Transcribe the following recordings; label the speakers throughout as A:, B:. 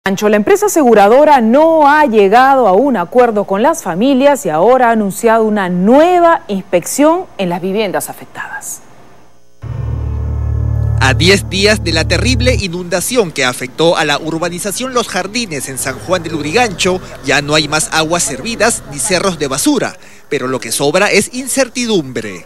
A: La empresa aseguradora no ha llegado a un acuerdo con las familias y ahora ha anunciado una nueva inspección en las viviendas afectadas.
B: A 10 días de la terrible inundación que afectó a la urbanización Los Jardines en San Juan de Lurigancho, ya no hay más aguas servidas ni cerros de basura, pero lo que sobra es incertidumbre.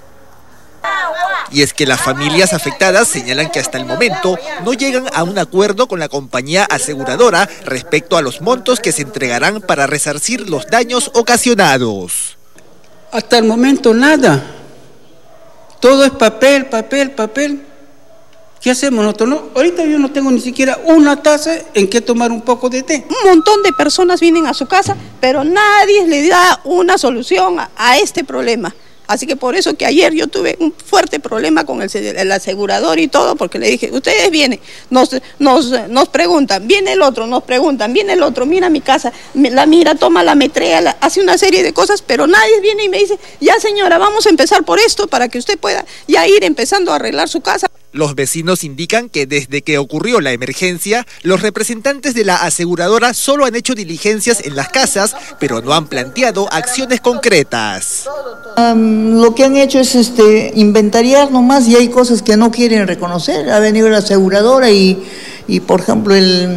B: Y es que las familias afectadas señalan que hasta el momento no llegan a un acuerdo con la compañía aseguradora respecto a los montos que se entregarán para resarcir los daños ocasionados.
C: Hasta el momento nada. Todo es papel, papel, papel. ¿Qué hacemos nosotros? No, ahorita yo no tengo ni siquiera una taza en que tomar un poco de té.
D: Un montón de personas vienen a su casa, pero nadie le da una solución a este problema. Así que por eso que ayer yo tuve un fuerte problema con el asegurador y todo, porque le dije, ustedes vienen, nos preguntan, viene el otro, nos preguntan, viene el otro, mira mi casa, la mira, toma la metrea, hace una serie de cosas, pero nadie viene y me dice, ya señora, vamos a empezar por esto para que usted pueda ya ir empezando a arreglar su casa.
B: Los vecinos indican que desde que ocurrió la emergencia, los representantes de la aseguradora solo han hecho diligencias en las casas, pero no han planteado acciones concretas.
E: Lo que han hecho es inventariar nomás y hay cosas que no quieren reconocer. Ha venido la aseguradora y por ejemplo,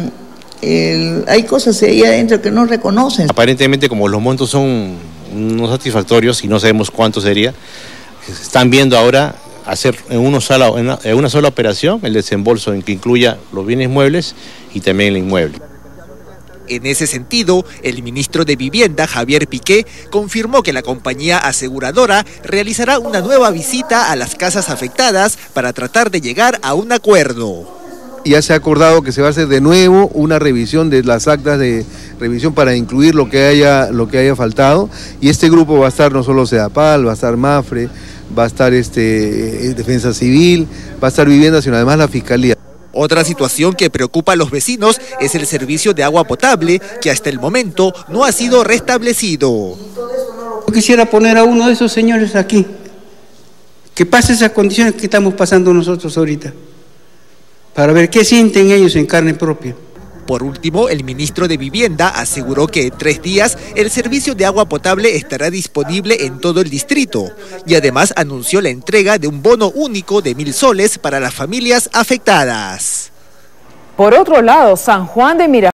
E: hay cosas ahí adentro que no reconocen.
F: Aparentemente, como los montos son no satisfactorios y no sabemos cuánto sería, están viendo ahora hacer en una sola operación el desembolso en que incluya los bienes muebles y también el inmueble.
B: En ese sentido, el ministro de Vivienda, Javier Piqué, confirmó que la compañía aseguradora realizará una nueva visita a las casas afectadas para tratar de llegar a un acuerdo.
G: Ya se ha acordado que se va a hacer de nuevo una revisión de las actas de revisión para incluir lo que haya faltado, y este grupo va a estar no solo Sedapal, va a estar Mafre, va a estar Defensa Civil, va a estar Vivienda, sino además la Fiscalía.
B: Otra situación que preocupa a los vecinos es el servicio de agua potable, que hasta el momento no ha sido restablecido.
C: Yo quisiera poner a uno de esos señores aquí, que pase esas condiciones que estamos pasando nosotros ahorita, para ver qué sienten ellos en carne propia.
B: Por último, el ministro de Vivienda aseguró que en 3 días el servicio de agua potable estará disponible en todo el distrito y además anunció la entrega de un bono único de 1.000 soles para las familias afectadas.
A: Por otro lado, San Juan de Miraflores